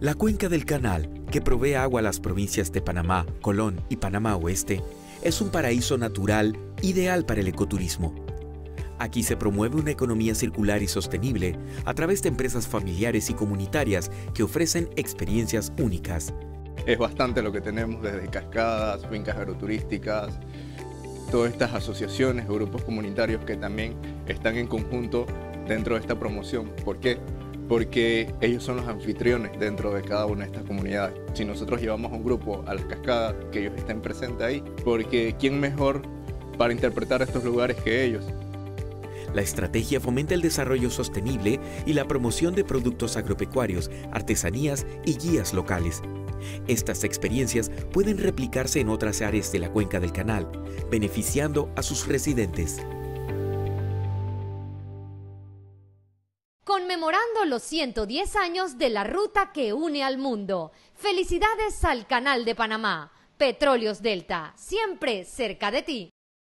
La cuenca del canal, que provee agua a las provincias de Panamá, Colón y Panamá Oeste, es un paraíso natural ideal para el ecoturismo. Aquí se promueve una economía circular y sostenible a través de empresas familiares y comunitarias que ofrecen experiencias únicas. Es bastante lo que tenemos desde cascadas, fincas agroturísticas, todas estas asociaciones, grupos comunitarios que también están en conjunto dentro de esta promoción. ¿Por qué? Porque ellos son los anfitriones dentro de cada una de estas comunidades. Si nosotros llevamos a un grupo a las cascadas, que ellos estén presentes ahí, porque ¿quién mejor para interpretar estos lugares que ellos? La estrategia fomenta el desarrollo sostenible y la promoción de productos agropecuarios, artesanías y guías locales. Estas experiencias pueden replicarse en otras áreas de la cuenca del canal, beneficiando a sus residentes. Conmemorando los 110 años de la ruta que une al mundo. Felicidades al Canal de Panamá. Petróleos Delta, siempre cerca de ti.